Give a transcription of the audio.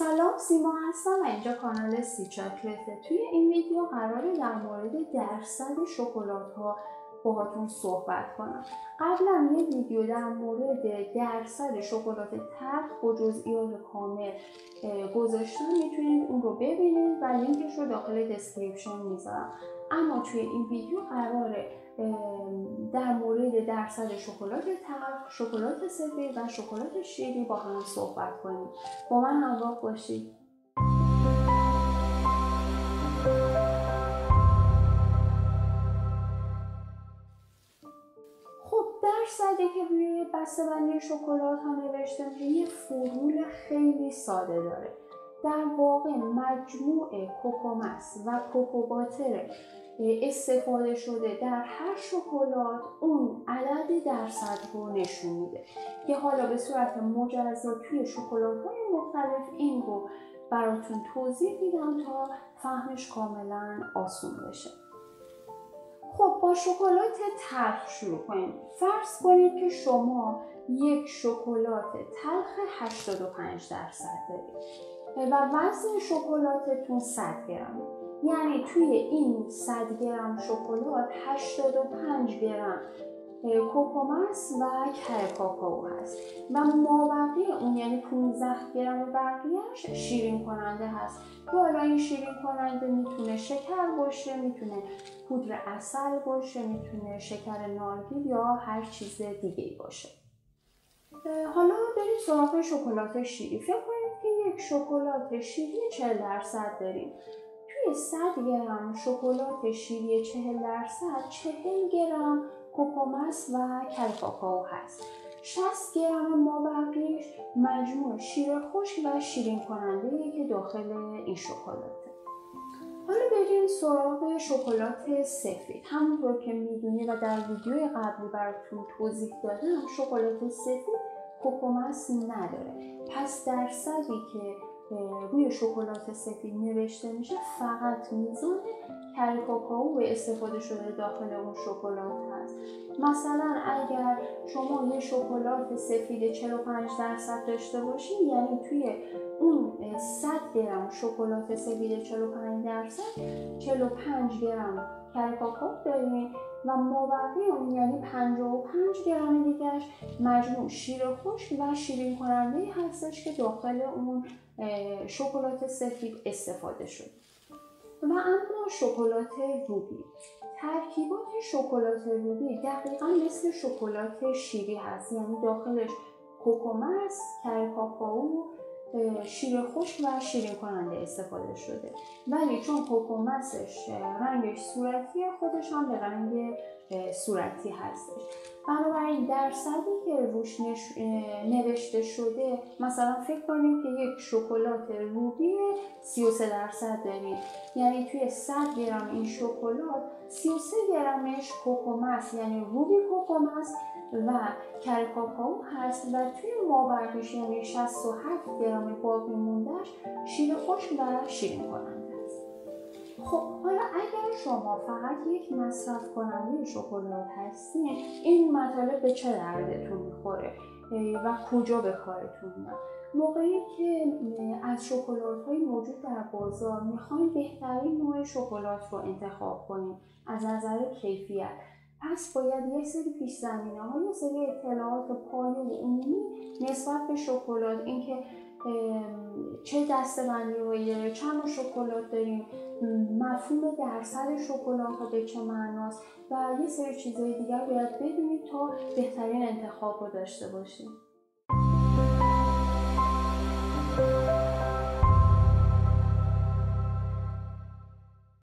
سلام، سیما هستم و اینجا کانال سی چاکلته. توی این ویدیو قراره در مورد درصد شکلات ها باهاتون صحبت کنم. قبلا یه ویدیو در مورد درصد شکلات تلخ با جزئیات کامل گذاشتم، میتونید اون رو ببینید و لینکش رو داخل دسکریپشن میذارم. اما توی این ویدیو قراره در مورد درصد شکلات تلخ، شکلات سفید و شکلات شیری با هم صحبت کنیم. با من همراه باشید. خب درصدی که روی بسته‌بندی شکلات ها نوشته میشه یه فرمول خیلی ساده داره. در واقع مجموع کوکومس و کوکوباتر استفاده شده در هر شکلات اون عدد درصد رو نشون میده که حالا به صورت مجزا توی شکلات‌های مختلف این رو براتون توضیح میدم تا فهمش کاملا آسون بشه. خب با شکلات تلخ شروع کنیم. فرض کنید که شما یک شکلات تلخ 85% دارید و وزن شکلاتتون 100 گرم. یعنی توی این 100 گرم شکلات 85 گرم کوکومس و کره کاکائو هست و مابقی اون یعنی 15 گرم بقیه‌اش شیرین کننده هست. حالا این شیرین کننده میتونه شکر باشه، میتونه پودر عسل باشه، میتونه شکر نارگیل یا هر چیز دیگه‌ای باشه. حالا بریم سراغ شکلات شیری. فکر کنید که یک شکلات شیری 40% داریم. توی 100 گرم شکلات شیری 40% 40 گرم کوکومس و کره کاکائو هست. 60 گرم مابقیش مجموع شیر خشک و شیرین کننده‌ای که داخل این شکلاته. حالا بریم سراغ شکلات سفید. همونطور که میدونید و در ویدیوی قبلی براتون توضیح دادم، شکلات سفید کوکومس نداره. پس درصدی که روی شکلات سفید نوشته میشه فقط میزان کره کاکائو استفاده شده داخل اون شکلات هست. مثلا اگر شما یه شکلات سفید 45% داشته باشید، یعنی توی اون 100 گرم شکلات سفید 45% 45 گرم کره کاکائو داریم و مابقی اون یعنی 55 گرم دیگرش مجموع شیر خشک و شیرین کننده هستش که داخل اون شکلات سفید استفاده شده. و اما شکلات روبی، ترکیبات شکلات روبی دقیقا مثل شکلات شیری هست، یعنی داخلش کوکومس، کره کاکائو، شیر خشک و شیرین کننده استفاده شده، ولی چون کوکومسش رنگش صورتی خودش هم به رنگ صورتی هستش. بنابراین درصدی که روش نوشته شده، مثلا فکر کنید که یک شکلات روبی 33% دارید، یعنی توی 100 گرم این شکلات 33 گرمش کوکومس یعنی روبی کوکومس و کره کاکائو هست و توی مابقیش یعنی 67 گرم باقی موندهش شیر خشک و شیرین کننده است. خب حالا اگر شما فقط یک مصرف کننده شکلات هستین، این مطالب به چه دردتون میخوره و کجا به کارتون میاد؟ موقعی که از شکلات‌های موجود در بازار میخواین بهترین نوع شکلات رو انتخاب کنین از نظر کیفیت، پس باید یک سری پیش‌زمینه‌ها، یک سری اطلاعات پایه و عمومی نسبت به شکلات، اینکه چه دسته‌بندی‌هایی داره، چند نوع شکلات داریم، مفهوم درصد شکلات ها به چه معناست و یه سری چیزهای دیگر باید بدونید تا بهترین انتخاب رو داشته باشید.